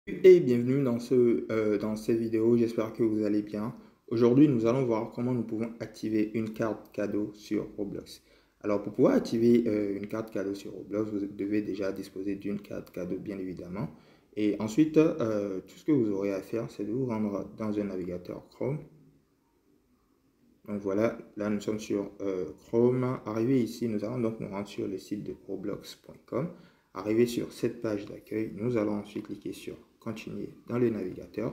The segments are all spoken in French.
Et bienvenue dans cette vidéo, j'espère que vous allez bien. Aujourd'hui, nous allons voir comment nous pouvons activer une carte cadeau sur Roblox. Alors, pour pouvoir activer une carte cadeau sur Roblox, vous devez déjà disposer d'une carte cadeau, bien évidemment. Et ensuite, tout ce que vous aurez à faire, c'est de vous rendre dans un navigateur Chrome. Donc voilà, là nous sommes sur Chrome. Arrivé ici, nous allons donc nous rendre sur le site de roblox.com. Arrivé sur cette page d'accueil, nous allons ensuite cliquer sur Continuer dans le navigateur.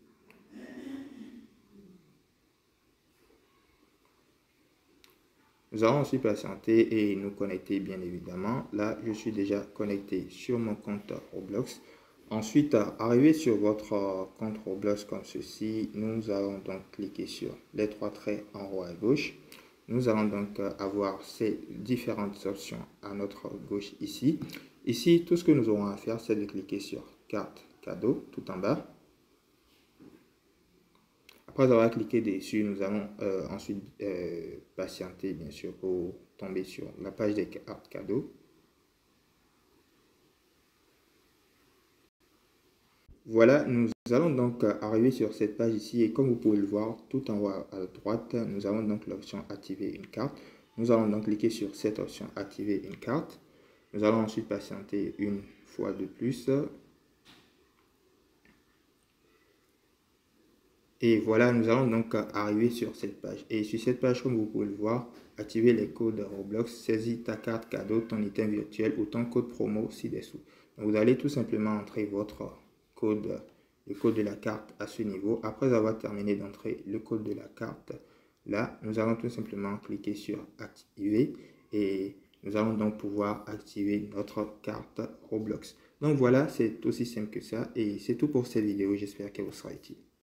Nous allons ensuite patienter et nous connecter, bien évidemment. Là, je suis déjà connecté sur mon compte Roblox. Ensuite, arrivé sur votre compte Roblox comme ceci, nous allons donc cliquer sur les trois traits en haut à gauche. Nous allons donc avoir ces différentes options à notre gauche ici. Ici, tout ce que nous aurons à faire, c'est de cliquer sur carte cadeau tout en bas. Après avoir cliqué dessus, nous allons ensuite patienter, bien sûr, pour tomber sur la page des cartes cadeaux. Voilà, nous allons donc arriver sur cette page ici et comme vous pouvez le voir, tout en haut à droite, nous avons donc l'option activer une carte. Nous allons donc cliquer sur cette option activer une carte. Nous allons ensuite patienter une fois de plus. Et voilà, nous allons donc arriver sur cette page. Et sur cette page, comme vous pouvez le voir, activer les codes Roblox, saisis ta carte cadeau, ton item virtuel ou ton code promo ci-dessous. Donc vous allez tout simplement entrer votre code, le code de la carte à ce niveau. Après avoir terminé d'entrer le code de la carte, là, nous allons tout simplement cliquer sur activer et nous allons donc pouvoir activer notre carte Roblox. Donc voilà, c'est aussi simple que ça et c'est tout pour cette vidéo. J'espère qu'elle vous sera utile.